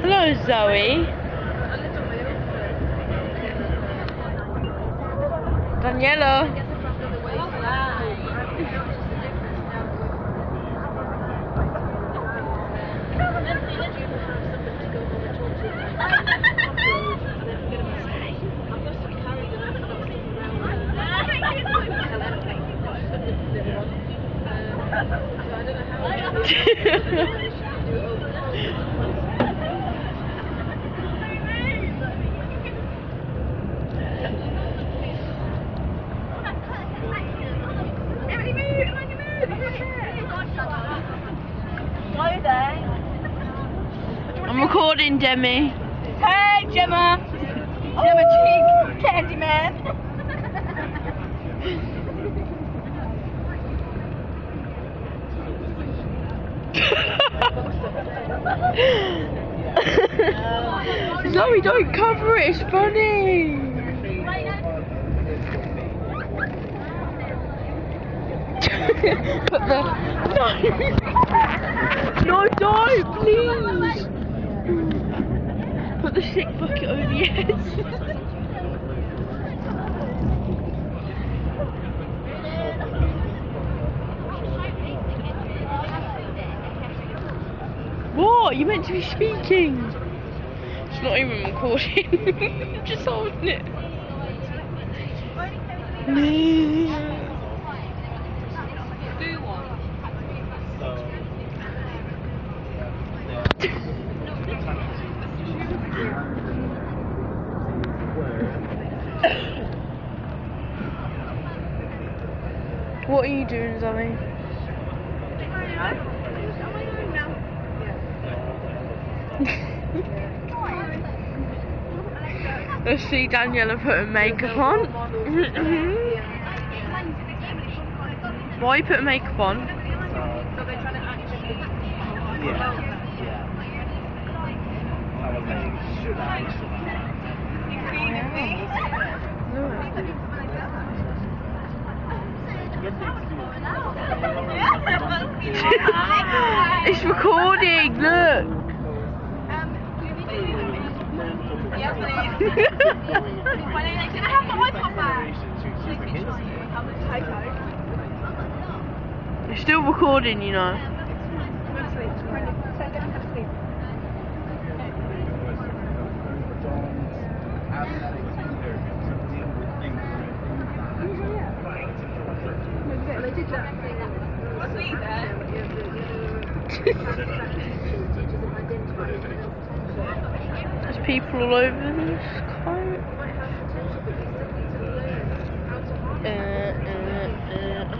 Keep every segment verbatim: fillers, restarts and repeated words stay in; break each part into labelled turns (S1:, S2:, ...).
S1: Hello, Zoe. Daniela. I'm recording, Demi.
S2: Hey, Gemma. Gemma Cheek, Candyman.
S1: Zoe, don't cover it. It's funny. Put the no, no, don't, please. Put the sick bucket over your head. What? You meant to be speaking. It's not even recording. I'm just holding it. What are you doing, Zoe? Let's see Daniela putting makeup on. Why are you putting makeup on? It's recording, look.
S2: Yeah, please. Can I have my iPod back?
S1: It's still recording, you know. There's people all over this coat. Uh, uh, uh.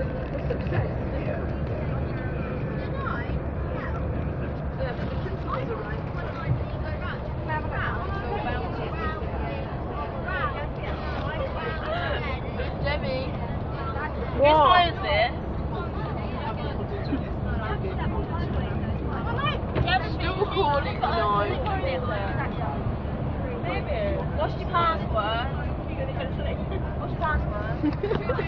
S2: Demi,
S1: What?
S2: whose phone is this? Still recording, no. What's your password? What's your password?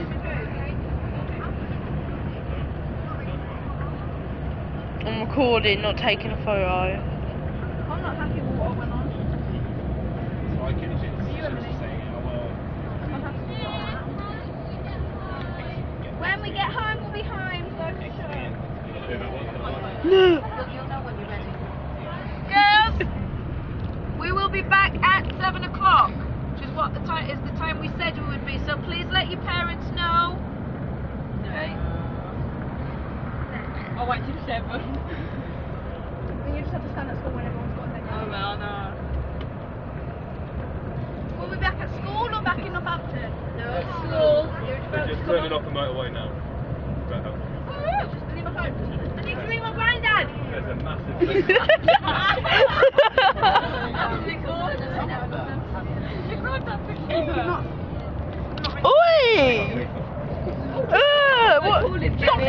S1: I'm recording, not taking a photo.
S2: I'm not happy with what went on. When we get home, we'll be home.
S1: No.
S2: You'll know when you're ready. Girls, we will be back at seven o'clock, which is what the time is the time we said we would be. So please let your parents know. Okay. I'll wait till seven. Then you just have to stand at school when everyone's got their Oh well, no. We'll be back at school or back in Northampton? No, at school.
S3: They're just turning off the motorway now. Better.
S2: I need my phone. I need to ring my granddad.
S3: There's a massive
S1: Oi! Uh, what? Stop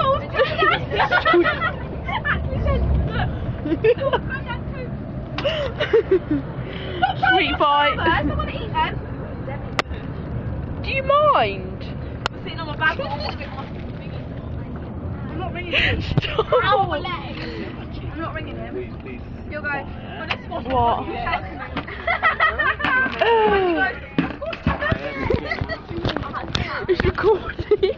S1: Sweet fight.
S2: I want to eat them.
S1: Do you mind?
S2: I'm sitting on my back. I'm not ringing him.
S1: Stop.
S2: Ow, my leg. I'm not ringing him.
S3: please.
S2: You'll go.
S1: What? It's recording.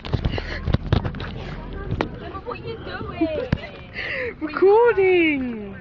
S2: What are you doing?
S1: Recording.